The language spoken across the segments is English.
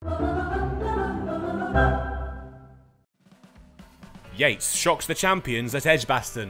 Yates shocks the champions at Edgbaston.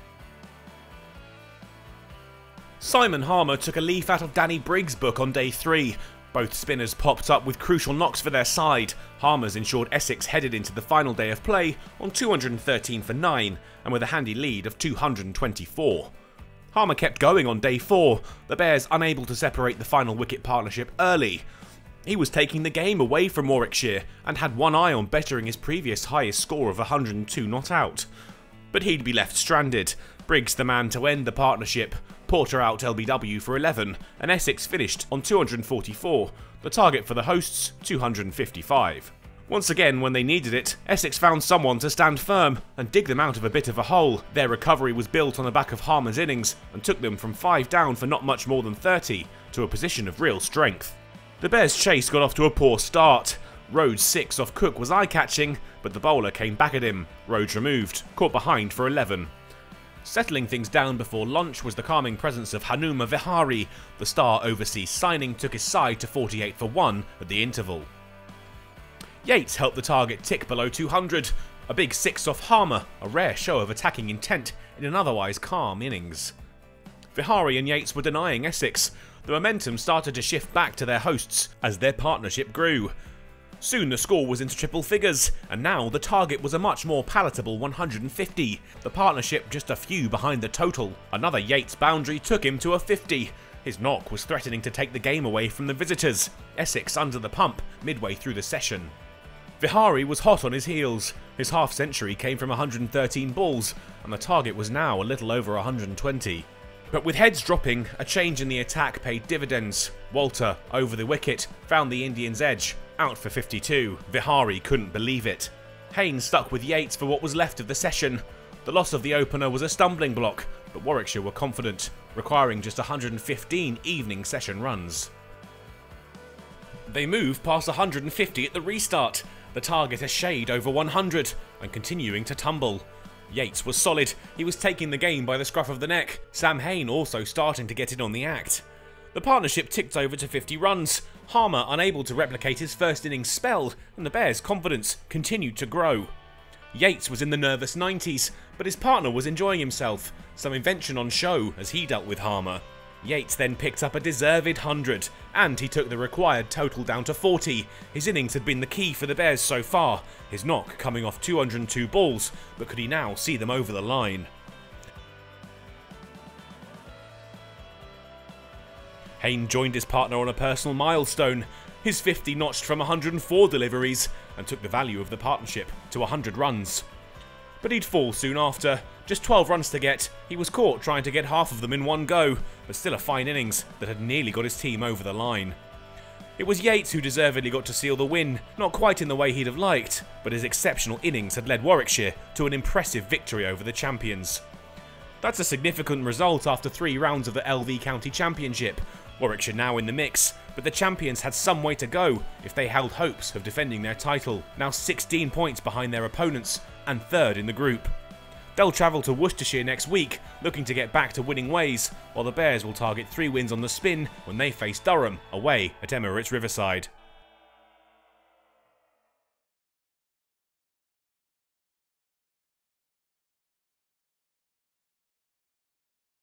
Simon Harmer took a leaf out of Danny Briggs' book on day 3. Both spinners popped up with crucial knocks for their side. Harmer's ensured Essex headed into the final day of play on 213 for 9 and with a handy lead of 224. Harmer kept going on day 4, the Bears unable to separate the final wicket partnership early. He was taking the game away from Warwickshire and had one eye on bettering his previous highest score of 102 not out. But he'd be left stranded. Briggs the man to end the partnership. Porter out LBW for 11 and Essex finished on 244, the target for the hosts 255. Once again, when they needed it, Essex found someone to stand firm and dig them out of a bit of a hole. Their recovery was built on the back of Harmer's innings and took them from 5 down for not much more than 30 to a position of real strength. The Bears' chase got off to a poor start. Rhodes' 6 off Cook was eye-catching, but the bowler came back at him. Rhodes removed, caught behind for 11. Settling things down before lunch was the calming presence of Hanuma Vihari. The star overseas signing took his side to 48 for 1 at the interval. Yates helped the target tick below 200. A big 6 off Harmer, a rare show of attacking intent in an otherwise calm innings. Vihari and Yates were denying Essex. The momentum started to shift back to their hosts as their partnership grew. Soon the score was into triple figures, and now the target was a much more palatable 150, the partnership just a few behind the total. Another Yates boundary took him to a 50. His knock was threatening to take the game away from the visitors. Essex under the pump midway through the session. Vihari was hot on his heels. His half-century came from 113 balls, and the target was now a little over 120. But with heads dropping, a change in the attack paid dividends. Walter, over the wicket, found the Indians' edge, out for 52. Vihari couldn't believe it. Haynes stuck with Yates for what was left of the session. The loss of the opener was a stumbling block, but Warwickshire were confident, requiring just 115 evening session runs. They moved past 150 at the restart, the target a shade over 100, and continuing to tumble. Yates was solid, he was taking the game by the scruff of the neck, Sam Hain also starting to get in on the act. The partnership ticked over to 50 runs, Harmer unable to replicate his first innings spell, and the Bears' confidence continued to grow. Yates was in the nervous 90s, but his partner was enjoying himself, some invention on show as he dealt with Harmer. Yates then picked up a deserved 100, and he took the required total down to 40. His innings had been the key for the Bears so far, his knock coming off 202 balls, but could he now see them over the line? Hain joined his partner on a personal milestone. His 50 notched from 104 deliveries, and took the value of the partnership to 100 runs. But he'd fall soon after. Just 12 runs to get, he was caught trying to get half of them in one go, but still a fine innings that had nearly got his team over the line. It was Yates who deservedly got to seal the win, not quite in the way he'd have liked, but his exceptional innings had led Warwickshire to an impressive victory over the champions. That's a significant result after 3 rounds of the LV County Championship. Warwickshire now in the mix, but the champions had some way to go if they held hopes of defending their title, now 16 points behind their opponents and 3rd in the group. They'll travel to Worcestershire next week, looking to get back to winning ways, while the Bears will target 3 wins on the spin when they face Durham away at Emirates Riverside.